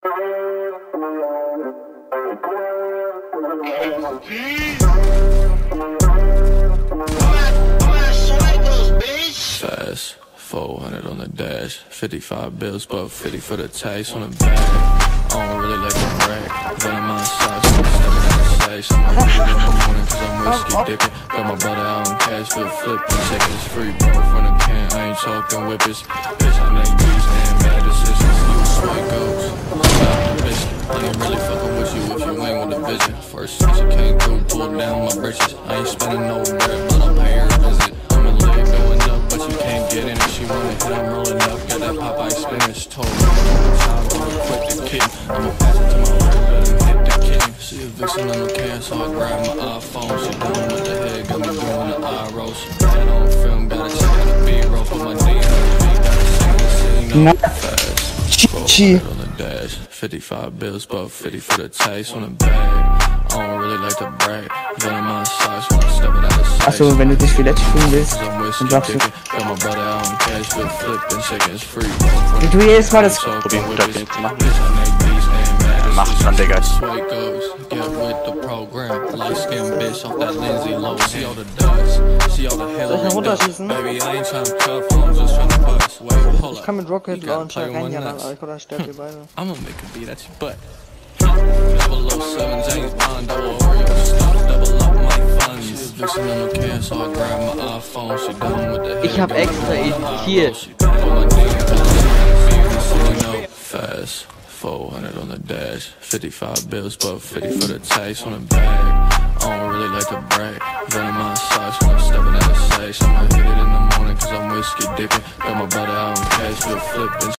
Fast, 400 on the dash, 55 bills, but 50 for the taste on the bag. I don't really like the brag, but in my socks, I'm stepping out the sash. I'm gonna get it in the morning cause I'm whiskey dipping. Got my brother out in cash, flip flipping, seconds free, bro, from the can. I ain't talking whippers, bitch, I make these and bad decisions. You sweat goes, bitch, I ain't really fucking with you if you ain't with the vision. First since you came through, pulled down my britches. I ain't spending no bread, but I'll pay her a visit. I'm a leg going up, but you can't get in. If she wanna hit, I'm rolling up. Got that Popeye spinach told me time to quit the kitten. I'ma pass it to my right, let him hit the kitten. See a vixen on the can, so I grab my iPhone. She down with the head, got me doing the eye roll. She bad on film, gotta check out the B-roll. Put my D on the beat, gotta sing the scene up fast. 400 on the dash, 55 bills, but 50 for the taste on the bag. I don't really like to brag, but in my socks when I step it out of sight. Achso, wenn du dich vielleicht tun willst, dann darfst du. Wie du jedes Mal das probieren, guter Film zu machen. Macht man, Digga. Soll ich noch runterschießen? Ich kann mit Rocket Launcher reinjagen, aber ich glaube, das stört ihr beide. I'm gonna make a beat at your butt. 007 James Bond, double Oreo, double up my funds. Vixen on the can, so I grab my iPhone. She done with the head. Ich hab extra editiert. Fast, 400 on the dash, 55 bills, but 50 for the taste on the bag. I don't really like to brag, but in my socks when I'm stepping out of sash. I'ma hit it in the morning cause I'm whiskey dipping. Got my brother out in cash, flip flipping.